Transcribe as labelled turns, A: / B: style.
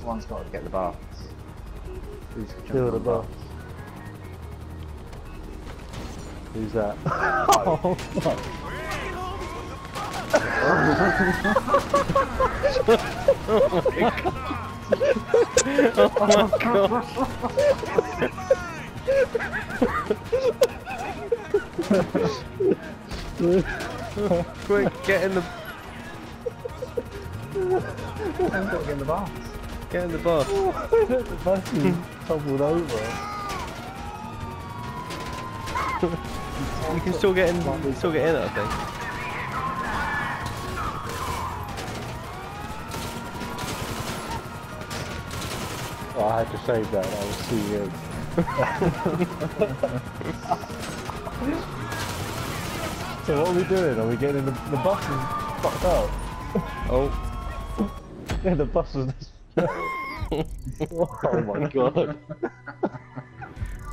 A: Someone's got to get the baths. Who's
B: Kill the
A: jumping on
B: boss. Who's that? Oh, fuck.
C: Oh my god! Quick, get in the...
A: Someone's got to get in the baths.
C: Get in the bus.
B: The bus is toppled over.
C: You can still get in, you can still get in, I think.
B: Oh, I had to save that, I was too good. So what are we doing? Are we getting in the bus is fucked up?
C: Oh.
B: Yeah, the bus was... Oh my god.